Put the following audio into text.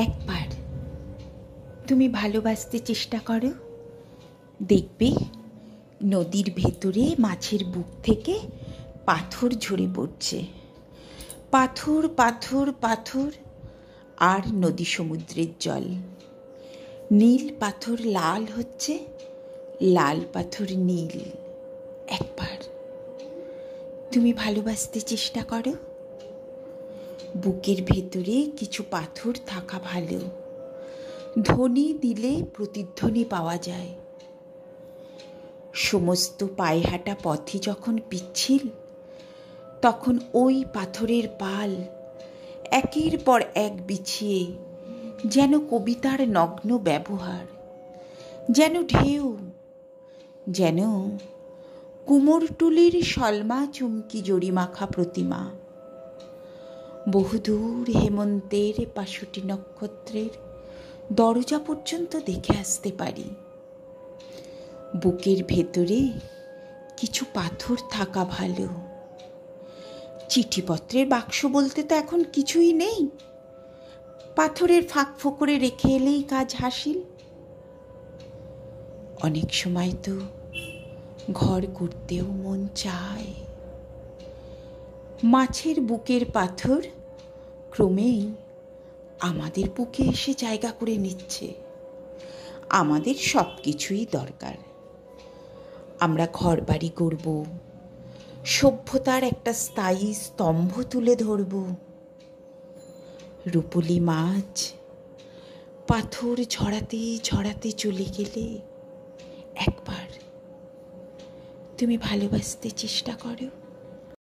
একবার তুমি ভালোবাসতে চেষ্টা করো, দেখবে নদীর ভেতরে মাছের বুক থেকে পাথর ঝরে পড়ছে। পাথর পাথর পাথর, আর নদী সমুদ্রের জল। নীল পাথর লাল হচ্ছে, লাল পাথর নীল। একবার তুমি ভালোবাসতে চেষ্টা করো। বুকের ভেতরে কিছু পাথর থাকা ভালো, ধ্বনি দিলে প্রতিধ্বনি পাওয়া যায়। সমস্ত পায়ে হাঁটা পথে যখন পিচ্ছিল, তখন ওই পাথরের পাল একের পর এক বিছিয়ে যেন কবিতার নগ্ন ব্যবহার, যেন ঢেউ, যেন কুমোরটুলির সলমা চুমকি জড়িমাখা প্রতিমা। বহুদূর হেমন্তের ৬৫ নক্ষত্রের দরজা পর্যন্ত দেখে আসতে পারি। বুকের ভেতরে কিছু পাথর থাকা ভালো। চিঠিপত্রের বাক্স বলতে তো এখন কিছুই নেই। পাথরের ফাঁক ফোকরে রেখে এলেই কাজ হাসিল। অনেক সময় তো ঘর করতেও মন চায়। মাছের বুকের পাথর ক্রমেই আমাদের বুকে এসে জায়গা করে নিচ্ছে। আমাদের সব কিছুই দরকার। আমরা ঘর বাড়ি গড়ব, সভ্যতার একটা স্থায়ী স্তম্ভ তুলে ধরব। রূপলি মাছ পাথর ঝরাতে ঝরাতে চলে গেলে একবার তুমি ভালোবাসতে চেষ্টা করো।